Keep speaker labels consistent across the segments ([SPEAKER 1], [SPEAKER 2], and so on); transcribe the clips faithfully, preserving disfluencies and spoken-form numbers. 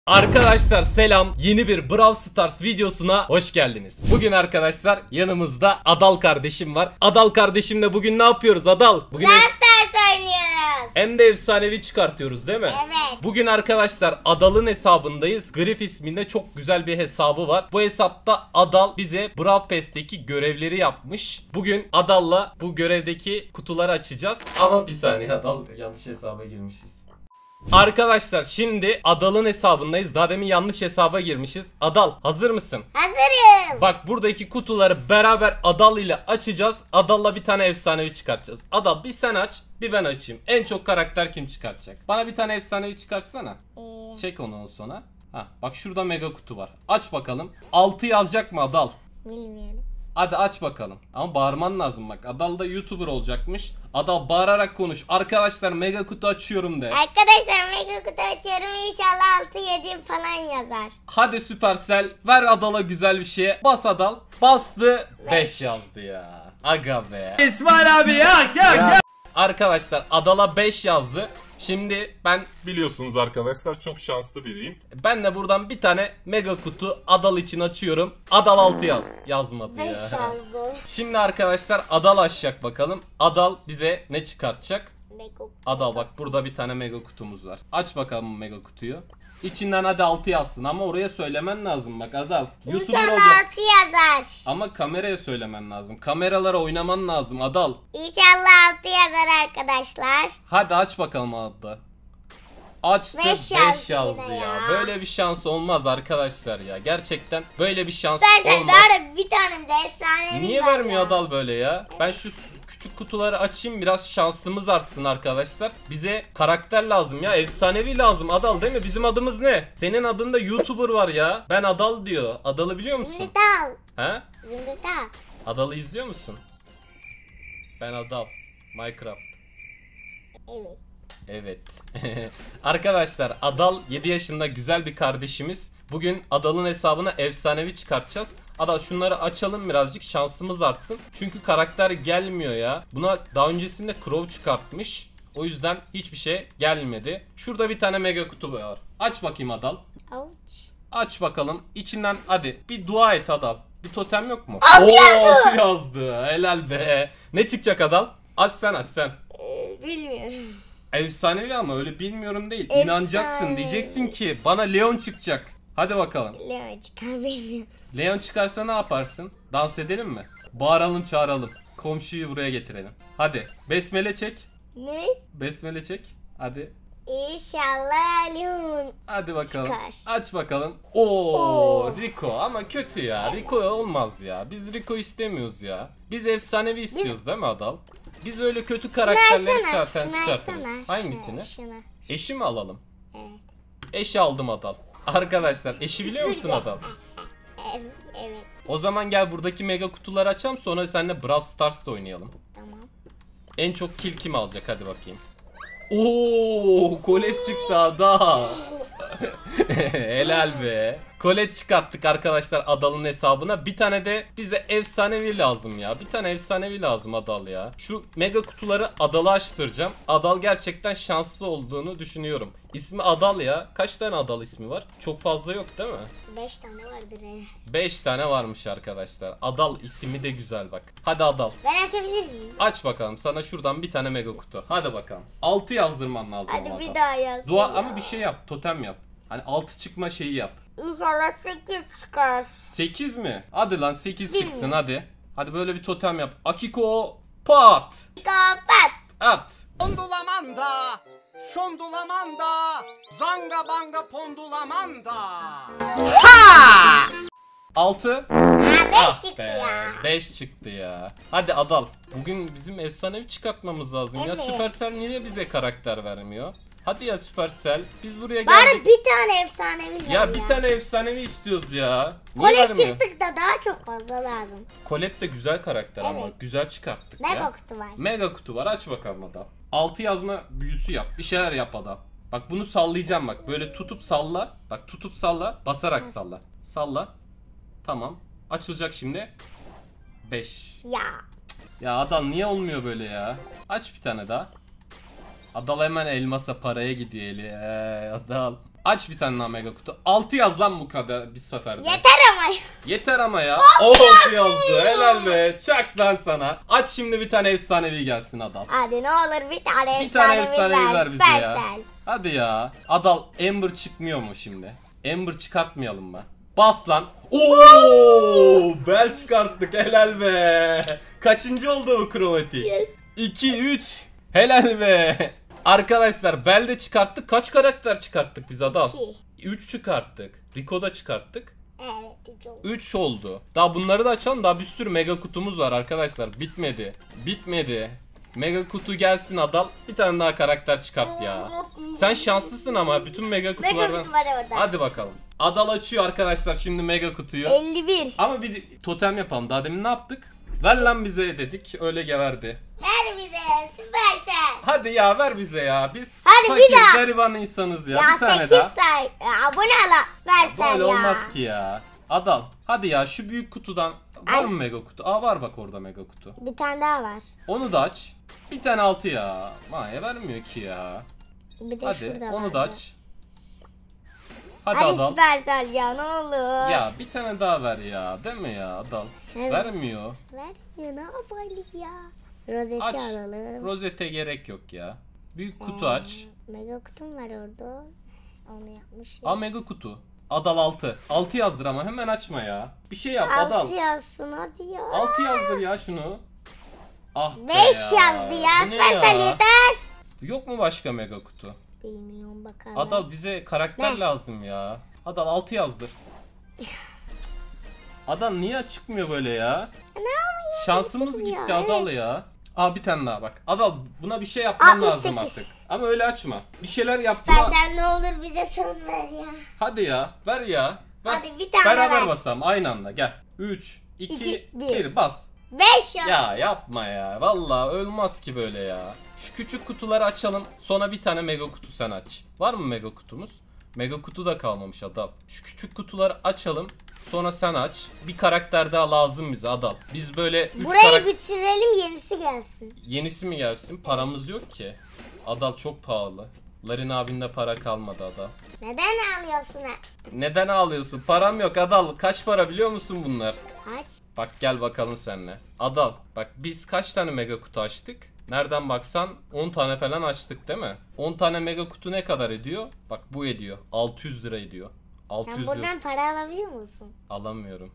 [SPEAKER 1] Arkadaşlar selam, yeni bir Brawl Stars videosuna hoş geldiniz. Bugün arkadaşlar yanımızda Adal kardeşim var. Adal kardeşimle bugün ne yapıyoruz Adal? Bugün
[SPEAKER 2] Brawl Stars oynuyoruz.
[SPEAKER 1] Hem de efsanevi çıkartıyoruz değil mi?
[SPEAKER 2] Evet.
[SPEAKER 1] Bugün arkadaşlar Adal'ın hesabındayız. Griff isminde çok güzel bir hesabı var. Bu hesapta Adal bize Brawl Pass'teki görevleri yapmış. Bugün Adal'la bu görevdeki kutuları açacağız. Ama bir saniye Adal, yanlış hesaba girmişiz. Arkadaşlar şimdi Adal'ın hesabındayız. Daha demin yanlış hesaba girmişiz. Adal hazır mısın?
[SPEAKER 2] Hazırım.
[SPEAKER 1] Bak buradaki kutuları beraber Adal ile açacağız. Adal'la bir tane efsanevi çıkartacağız. Adal bir sen aç, bir ben açayım. En çok karakter kim çıkartacak? Bana bir tane efsanevi çıkartsana.
[SPEAKER 2] Ee...
[SPEAKER 1] Çek onu sonra. Hah, bak şurada mega kutu var. Aç bakalım. altı yazacak mı Adal?
[SPEAKER 2] Bilmiyorum.
[SPEAKER 1] Hadi aç bakalım. Ama bağırman lazım bak. Adal da YouTuber olacakmış. Adal bağırarak konuş. Arkadaşlar mega kutu açıyorum de.
[SPEAKER 2] Arkadaşlar mega kutu açıyorum. İnşallah altı yedi falan yazar.
[SPEAKER 1] Hadi Supercell ver Adal'a güzel bir şey. Bas Adal. Bastı. beş yazdı ya. Aga be.
[SPEAKER 3] İsmail abi ya gel gel.
[SPEAKER 1] Arkadaşlar Adal'a beş yazdı. Şimdi ben
[SPEAKER 4] Biliyorsunuz arkadaşlar çok şanslı biriyim.
[SPEAKER 1] ben de buradan bir tane mega kutu Adal için açıyorum. Adal altı yaz. Yazmadı
[SPEAKER 2] beş
[SPEAKER 1] ya.
[SPEAKER 2] yazdı.
[SPEAKER 1] Şimdi arkadaşlar Adal açacak bakalım. Adal bize ne çıkartacak?
[SPEAKER 2] Mega kutu.
[SPEAKER 1] Adal bak burada bir tane mega kutumuz var. Aç bakalım mega kutuyu. İçinden hadi altı yazsın ama oraya söylemen lazım bak Adal. YouTuber
[SPEAKER 2] İnşallah
[SPEAKER 1] olacaksın.
[SPEAKER 2] altı yazar.
[SPEAKER 1] Ama kameraya söylemen lazım. Kameralara oynaman lazım Adal.
[SPEAKER 2] İnşallah altı yazar arkadaşlar.
[SPEAKER 1] Hadi aç bakalım Adal. Açtı
[SPEAKER 2] Beş
[SPEAKER 1] beş
[SPEAKER 2] yazdı
[SPEAKER 1] yazdı
[SPEAKER 2] yine
[SPEAKER 1] ya.
[SPEAKER 2] ya.
[SPEAKER 1] Böyle bir şans olmaz arkadaşlar ya. Gerçekten böyle bir şans
[SPEAKER 2] Süpersel
[SPEAKER 1] olmaz.
[SPEAKER 2] bari bir tane bize efsanevi
[SPEAKER 1] Niye
[SPEAKER 2] ver
[SPEAKER 1] vermiyor
[SPEAKER 2] ya.
[SPEAKER 1] Adal böyle ya? Ben şu küçük kutuları açayım biraz şansımız artsın arkadaşlar. Bize karakter lazım ya. Efsanevi lazım Adal değil mi? Bizim adımız ne? Senin adında YouTuber var ya. Ben Adal diyor. Adal'ı biliyor musun?
[SPEAKER 2] Zümrüt al.
[SPEAKER 1] He?
[SPEAKER 2] Zümrüt al.
[SPEAKER 1] Adal'ı izliyor musun? Ben Adal. Minecraft.
[SPEAKER 2] Evet.
[SPEAKER 1] Evet. Arkadaşlar Adal yedi yaşında güzel bir kardeşimiz. Bugün Adal'ın hesabına efsanevi çıkartacağız. Adal şunları açalım birazcık şansımız artsın. Çünkü karakter gelmiyor ya. Buna daha öncesinde Crow çıkartmış. O yüzden hiçbir şey gelmedi. Şurada bir tane mega kutu var. Aç bakayım Adal.
[SPEAKER 2] Avuç.
[SPEAKER 1] Aç bakalım. İçinden hadi bir dua et Adal. Bir totem yok mu?
[SPEAKER 2] Altı yazdı.
[SPEAKER 1] altı yazdı. Helal be. Ne çıkacak Adal? Aç sen aç sen.
[SPEAKER 2] Ee, bilmiyorum.
[SPEAKER 1] Efsanevi ama öyle bilmiyorum değil.
[SPEAKER 2] Efsanevi.
[SPEAKER 1] İnanacaksın. Diyeceksin ki bana Leon çıkacak. Hadi bakalım.
[SPEAKER 2] Leon çıkar bilmiyorum.
[SPEAKER 1] Leon çıkarsa ne yaparsın? Dans edelim mi? Bağıralım çağıralım. Komşuyu buraya getirelim. Hadi. Besmele çek.
[SPEAKER 2] Ne?
[SPEAKER 1] Besmele çek. Hadi.
[SPEAKER 2] İnşallah Leon.
[SPEAKER 1] Hadi bakalım.
[SPEAKER 2] Çıkar.
[SPEAKER 1] Aç bakalım. Oo,
[SPEAKER 2] Oo.
[SPEAKER 1] Rico ama kötü ya. Rico olmaz ya. Biz Rico istemiyoruz ya. Biz efsanevi istiyoruz değil mi Adal? Biz öyle kötü karakterleri
[SPEAKER 2] Şunu
[SPEAKER 1] zaten
[SPEAKER 2] şunu
[SPEAKER 1] çıkartırız.
[SPEAKER 2] alsana,
[SPEAKER 1] Hangisini?
[SPEAKER 2] Şunu, şunu.
[SPEAKER 1] Eşi mi alalım?
[SPEAKER 2] Evet.
[SPEAKER 1] Eşi aldım Adal. Arkadaşlar eşi biliyor musun Adal?
[SPEAKER 2] Evet. Evet.
[SPEAKER 1] O zaman gel buradaki mega kutuları açalım sonra seninle Brawl Stars'ta oynayalım.
[SPEAKER 2] Tamam.
[SPEAKER 1] En çok kill kim alacak hadi bakayım. Oo, Colette çıktı Adal. Helal be. Colette çıkarttık arkadaşlar Adal'ın hesabına. Bir tane de bize efsanevi lazım ya. Bir tane efsanevi lazım Adal ya. Şu mega kutuları Adal'a açtıracağım. Adal gerçekten şanslı olduğunu düşünüyorum. İsmi Adal ya. Kaç tane Adal ismi var? Çok fazla yok değil mi?
[SPEAKER 2] Beş tane vardır he.
[SPEAKER 1] beş tane varmış arkadaşlar. Adal ismi de güzel bak. Hadi Adal.
[SPEAKER 2] Ben açabilir miyim?
[SPEAKER 1] Aç bakalım sana şuradan bir tane mega kutu. Hadi bakalım. altı yazdırman lazım.
[SPEAKER 2] Hadi
[SPEAKER 1] ama
[SPEAKER 2] bir
[SPEAKER 1] Adal.
[SPEAKER 2] daha yaz.
[SPEAKER 1] Dua ama bir şey yap. Totem yap. Hani altı çıkma şeyi yap.
[SPEAKER 2] İnşallah sekiz çıkar.
[SPEAKER 1] sekiz mi? Hadi lan sekiz
[SPEAKER 2] Değil
[SPEAKER 1] çıksın
[SPEAKER 2] mi?
[SPEAKER 1] hadi. Hadi böyle bir totem yap. Akiko pat.
[SPEAKER 2] Kapat.
[SPEAKER 1] At.
[SPEAKER 3] Pondulamanda, şondulamanda, zanga banga pondulamanda.
[SPEAKER 1] altı.
[SPEAKER 2] Ha beş
[SPEAKER 1] Ah
[SPEAKER 2] çıktı
[SPEAKER 1] be.
[SPEAKER 2] ya.
[SPEAKER 1] beş çıktı ya. Hadi Adal. Bugün bizim efsanevi çıkartmamız lazım. Ya
[SPEAKER 2] Evet.
[SPEAKER 1] Supercell niye bize karakter vermiyor? Hadi ya Supercell. Biz buraya
[SPEAKER 2] Bari
[SPEAKER 1] geldik.
[SPEAKER 2] bir tane efsanevi ver
[SPEAKER 1] Ya bir tane efsanevi istiyoruz ya. Niye
[SPEAKER 2] Colette
[SPEAKER 1] vermiyor?
[SPEAKER 2] çıktık da daha çok fazla lazım.
[SPEAKER 1] Colette de güzel karakter ama
[SPEAKER 2] Evet.
[SPEAKER 1] güzel çıkarttık
[SPEAKER 2] Mega
[SPEAKER 1] ya.
[SPEAKER 2] kutu var.
[SPEAKER 1] Mega kutu var aç bakalım Adal. altı yazma büyüsü yap. Bir şeyler yap Adal. Bak bunu sallayacağım bak. Böyle tutup salla. Bak tutup salla. Basarak salla. Salla. Tamam. Açılacak şimdi. beş.
[SPEAKER 2] Ya.
[SPEAKER 1] Ya Adal niye olmuyor böyle ya? Aç bir tane daha. Adal hemen elmasa paraya gidiyor eli. Ee, Adal. Aç bir tane daha mega kutu. altı yaz lan bu kadar bir seferde.
[SPEAKER 2] Yeter ama.
[SPEAKER 1] Yeter ama ya. altı yazdı. Helal be. Çak lan sana. Aç şimdi bir tane efsanevi gelsin Adal.
[SPEAKER 2] Hadi ne olur bir tane
[SPEAKER 1] Bir tane
[SPEAKER 2] efsanevi
[SPEAKER 1] efsanevi ver bize ya.
[SPEAKER 2] Süpersel.
[SPEAKER 1] Hadi ya. Adal Ember çıkmıyor mu şimdi? Ember çıkartmayalım mı? Bas lan. Oo! Bel çıkarttık. Helal be. Kaçıncı oldu bu kromatik?
[SPEAKER 2] Yes.
[SPEAKER 1] iki üç. Helal be. Arkadaşlar bel de çıkarttık. Kaç karakter çıkarttık biz Adal?
[SPEAKER 2] İki.
[SPEAKER 1] üç çıkarttık. Rico da çıkarttık.
[SPEAKER 2] Evet üç oldu.
[SPEAKER 1] üç oldu. Daha bunları da açalım. Daha bir sürü mega kutumuz var arkadaşlar. Bitmedi. Bitmedi. Mega kutu gelsin Adal. Bir tane daha karakter çıkart ya. Sen şanslısın ama bütün mega kutulardan.
[SPEAKER 2] Mega kutu var orada.
[SPEAKER 1] Hadi bakalım. Adal açıyor arkadaşlar şimdi mega kutuyu.
[SPEAKER 2] elli bir.
[SPEAKER 1] Ama bir totem yapalım. Daha demin ne yaptık? Ver lan bize dedik. Öyle geverdi.
[SPEAKER 2] Ver bize Süpersel.
[SPEAKER 1] Hadi ya ver bize ya. Biz
[SPEAKER 2] Hadi bir
[SPEAKER 1] fakir
[SPEAKER 2] daha.
[SPEAKER 1] gariban insanız ya.
[SPEAKER 2] Ya
[SPEAKER 1] bir tane
[SPEAKER 2] sekiz
[SPEAKER 1] daha.
[SPEAKER 2] say. Ya, abone ala. Versen
[SPEAKER 1] Böyle
[SPEAKER 2] ya.
[SPEAKER 1] olmaz ki ya. Adal hadi ya şu büyük kutudan var
[SPEAKER 2] Ay.
[SPEAKER 1] mı mega kutu? Aa var bak orada mega kutu.
[SPEAKER 2] Bir tane daha var.
[SPEAKER 1] Onu da aç. Bir tane altı ya. Maya vermiyor ki ya.
[SPEAKER 2] Bir de
[SPEAKER 1] Hadi
[SPEAKER 2] şurada
[SPEAKER 1] onu da
[SPEAKER 2] vardı.
[SPEAKER 1] aç. Hadi,
[SPEAKER 2] Hadi
[SPEAKER 1] Adal.
[SPEAKER 2] Süpersel ya ne olur.
[SPEAKER 1] Ya bir tane daha ver ya. Değil mi ya Adal?
[SPEAKER 2] Evet.
[SPEAKER 1] Vermiyor.
[SPEAKER 2] Ver ya ne yapalım ya. Rozeti
[SPEAKER 1] Aç.
[SPEAKER 2] alalım.
[SPEAKER 1] Rozete gerek yok ya. Büyük kutu
[SPEAKER 2] Ee,
[SPEAKER 1] aç.
[SPEAKER 2] Mega kutum var orada. Onu yapmış.
[SPEAKER 1] Aa mega kutu. Adal altı. altı yazdır ama hemen açma ya. Bir şey yap Adal.
[SPEAKER 2] Altı yazsın hadi ya.
[SPEAKER 1] altı yazdır ya şunu. Ah be
[SPEAKER 2] Beş
[SPEAKER 1] ya.
[SPEAKER 2] yazdı ya.
[SPEAKER 1] Bu ne
[SPEAKER 2] Süpersel
[SPEAKER 1] ya?
[SPEAKER 2] yeter.
[SPEAKER 1] Yok mu başka mega kutu?
[SPEAKER 2] Bilmiyorum bakalım.
[SPEAKER 1] Adal bize karakter
[SPEAKER 2] Ne?
[SPEAKER 1] lazım ya. Adal altı yazdır. Adal niye çıkmıyor böyle ya?
[SPEAKER 2] Ne yapayım?
[SPEAKER 1] Şansımız
[SPEAKER 2] Çıkmıyor,
[SPEAKER 1] gitti Adal
[SPEAKER 2] evet.
[SPEAKER 1] ya. Aa bir tane daha bak. Adal buna bir şey yapman
[SPEAKER 2] altmış
[SPEAKER 1] lazım
[SPEAKER 2] sekiz.
[SPEAKER 1] artık. Ama öyle açma. Bir şeyler yap buna.
[SPEAKER 2] Süpersel ne olur bize son ver ya.
[SPEAKER 1] Hadi ya. Ver ya. Ver.
[SPEAKER 2] Hadi bir tane
[SPEAKER 1] Beraber
[SPEAKER 2] ver.
[SPEAKER 1] basalım aynı anda. Gel. üç, iki,
[SPEAKER 2] İki, bir.
[SPEAKER 1] bir bas.
[SPEAKER 2] Beş ya.
[SPEAKER 1] Ya yapma ya. Vallahi olmaz ki böyle ya. Şu küçük kutuları açalım. Sonra bir tane mega kutu sen aç. Var mı mega kutumuz? Mega kutu da kalmamış Adal. Şu küçük kutuları açalım. Sonra sen aç. Bir karakter daha lazım bize Adal. Biz böyle üç
[SPEAKER 2] Burayı
[SPEAKER 1] karak-
[SPEAKER 2] bitirelim yenisi gelsin.
[SPEAKER 1] Yenisi mi gelsin? Paramız yok ki. Adal çok pahalı. Larin abinde para kalmadı Adal.
[SPEAKER 2] Neden ağlıyorsun ha?
[SPEAKER 1] Neden ağlıyorsun? Param yok Adal. Kaç para biliyor musun bunlar?
[SPEAKER 2] Kaç?
[SPEAKER 1] Bak gel bakalım seninle. Adal bak biz kaç tane mega kutu açtık? Nereden baksan on tane falan açtık değil mi? on tane mega kutu ne kadar ediyor? Bak bu ediyor. altı yüz lira ediyor. altı
[SPEAKER 2] Sen
[SPEAKER 1] yüz lira.
[SPEAKER 2] buradan para alabiliyor musun?
[SPEAKER 1] Alamıyorum.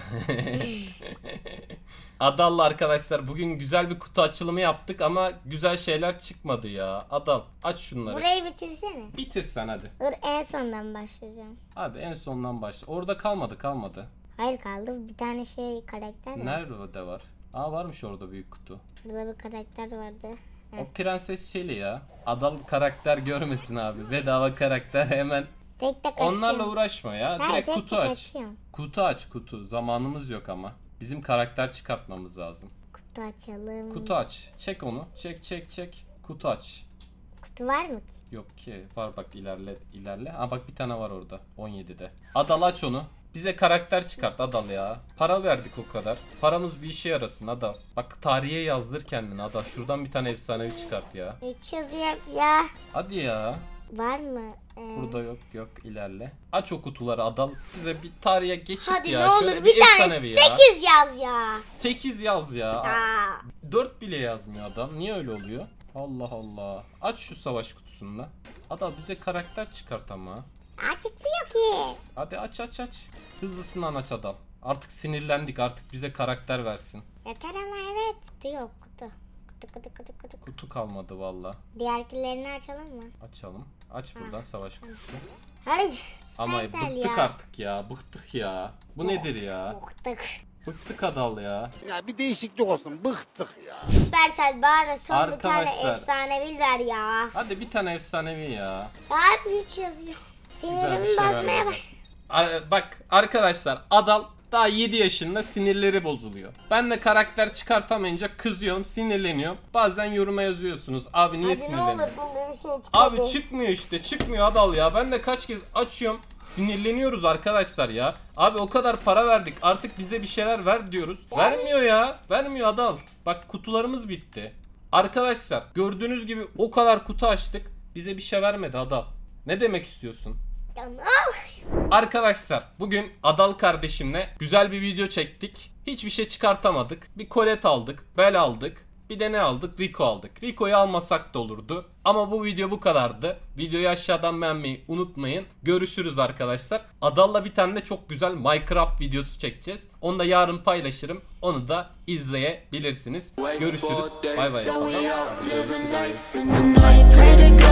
[SPEAKER 1] Adal'la arkadaşlar bugün güzel bir kutu açılımı yaptık ama güzel şeyler çıkmadı ya. Adal aç şunları.
[SPEAKER 2] Burayı bitirsene.
[SPEAKER 1] Bitirsen hadi.
[SPEAKER 2] Dur en sondan başlayacağım.
[SPEAKER 1] Hadi en sondan başla. Orada kalmadı kalmadı.
[SPEAKER 2] Hayır kaldı bir tane şey karakter var.
[SPEAKER 1] Nerede var? Aa varmış orada büyük kutu.
[SPEAKER 2] Burada bir karakter vardı.
[SPEAKER 1] O Prenses Shelly ya. Adal karakter görmesin abi. Bedava karakter hemen.
[SPEAKER 2] Tek tek açıyorum.
[SPEAKER 1] Onlarla uğraşma ya.
[SPEAKER 2] Hayır,
[SPEAKER 1] Direkt
[SPEAKER 2] tek
[SPEAKER 1] kutu
[SPEAKER 2] tek
[SPEAKER 1] aç.
[SPEAKER 2] açıyorum.
[SPEAKER 1] Kutu aç kutu. Zamanımız yok ama. Bizim karakter çıkartmamız lazım.
[SPEAKER 2] Kutu açalım.
[SPEAKER 1] Kutu aç. Çek onu. Çek çek çek. Kutu aç.
[SPEAKER 2] Kutu var mı ki?
[SPEAKER 1] Yok ki. Var bak ilerle ilerle. Aa bak bir tane var orada. on yedide. Adal aç onu. Bize karakter çıkart Adal ya. Para verdik o kadar. Paramız bir işe yarasın Adal. Bak tarihe yazdır kendini Adal. Şuradan bir tane efsanevi çıkart ya.
[SPEAKER 2] Üç yazıyor ya.
[SPEAKER 1] Hadi ya.
[SPEAKER 2] Var mı? Ee,
[SPEAKER 1] Burada yok yok ilerle. Aç o kutuları Adal. Bize bir tarihe geçit
[SPEAKER 2] Hadi
[SPEAKER 1] ya.
[SPEAKER 2] ne olur
[SPEAKER 1] Şöyle
[SPEAKER 2] bir tane
[SPEAKER 1] efsanevi ya.
[SPEAKER 2] sekiz yaz ya.
[SPEAKER 1] sekiz yaz ya.
[SPEAKER 2] Aa.
[SPEAKER 1] dört bile yazmıyor adam. Niye öyle oluyor? Allah Allah. Aç şu savaş kutusunu da. Adal bize karakter çıkart ama.
[SPEAKER 2] Açıklıyor ki.
[SPEAKER 1] Hadi aç aç aç. Hızlısından aç Adal. Artık sinirlendik. Artık bize karakter versin.
[SPEAKER 2] Yeter ama evet. Kutu yok kutu. Kutu kutu kutu kutu.
[SPEAKER 1] Kutu kalmadı valla.
[SPEAKER 2] Diğerkilerini açalım mı?
[SPEAKER 1] Açalım. Aç buradan savaş kutusu.
[SPEAKER 2] Hadi.
[SPEAKER 1] Ama
[SPEAKER 2] Süpersel
[SPEAKER 1] bıktık
[SPEAKER 2] ya.
[SPEAKER 1] artık ya. Bıktık ya. Bu nedir ya?
[SPEAKER 2] Bıktık.
[SPEAKER 1] Bıktık Adal ya.
[SPEAKER 3] Ya bir değişiklik olsun bıktık ya.
[SPEAKER 2] Süpersel bari son bir tane
[SPEAKER 1] Arkadaşlar.
[SPEAKER 2] efsanevi ver ya.
[SPEAKER 1] Hadi bir tane efsanevi ya.
[SPEAKER 2] Daha büyük yazıyor.
[SPEAKER 1] Güzel bir
[SPEAKER 2] Sinirimi
[SPEAKER 1] şey
[SPEAKER 2] basmaya
[SPEAKER 1] vermedi.
[SPEAKER 2] bak.
[SPEAKER 1] Ar- Bak arkadaşlar Adal daha yedi yaşında sinirleri bozuluyor. Ben de karakter çıkartamayınca kızıyorum, sinirleniyorum. Bazen yoruma yazıyorsunuz. Abi niye
[SPEAKER 2] Hadi ne olur
[SPEAKER 1] sinirleniyorsun?
[SPEAKER 2] bunda bir şey çıkar.
[SPEAKER 1] Abi çıkmıyor işte. Çıkmıyor Adal ya. Ben de kaç kez açıyorum. Sinirleniyoruz arkadaşlar ya. Abi o kadar para verdik. Artık bize bir şeyler ver diyoruz. Vermiyor ya. Vermiyor Adal. Bak kutularımız bitti. Arkadaşlar gördüğünüz gibi o kadar kutu açtık. Bize bir şey vermedi Adal. Ne demek istiyorsun?
[SPEAKER 2] Tamam.
[SPEAKER 1] Arkadaşlar bugün Adal kardeşimle güzel bir video çektik. Hiçbir şey çıkartamadık. Bir kolet aldık, bel aldık. Bir de ne aldık? Rico aldık. Rico'yu almasak da olurdu. Ama bu video bu kadardı. Videoyu aşağıdan beğenmeyi unutmayın. Görüşürüz arkadaşlar. Adal'la bir tane de çok güzel Minecraft videosu çekeceğiz. Onu da yarın paylaşırım. Onu da izleyebilirsiniz. Görüşürüz. Bay bay.
[SPEAKER 5] So we out living life in the night, pray to God